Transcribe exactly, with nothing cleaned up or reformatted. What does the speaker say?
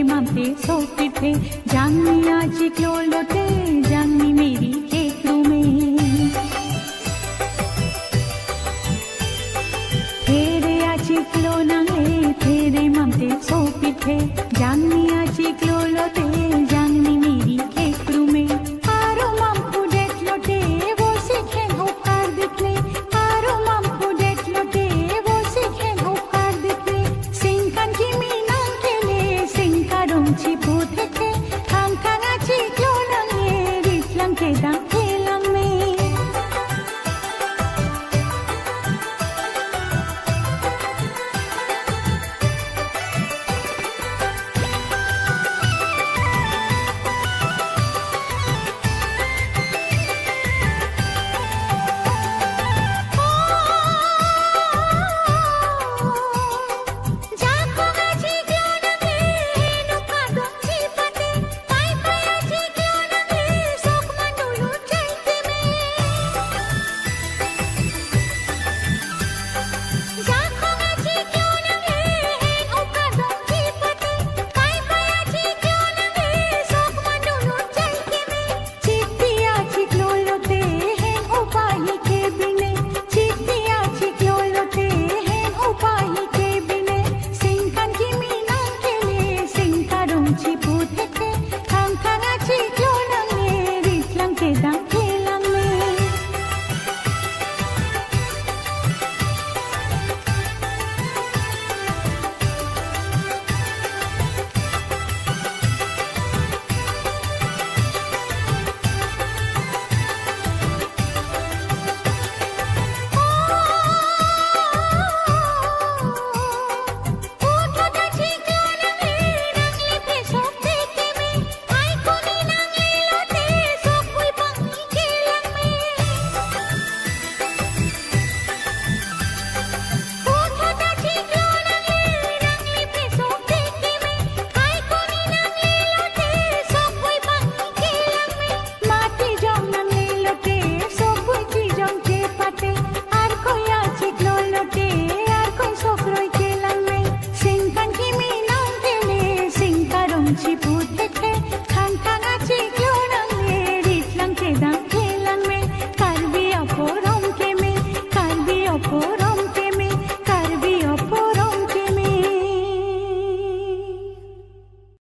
mamte sopite janni aji klolote janni meri ketrume tere aji klonange tere mamte sopite janni aji klolote janni meri ketrume aro mampu detlote wo sikhe hokar dikle aro mampu detlote wo sikhe hokar dikle singkan kimi Rong chi putheke khang khang achi klonang e ritlang ke dang thelam me Chi put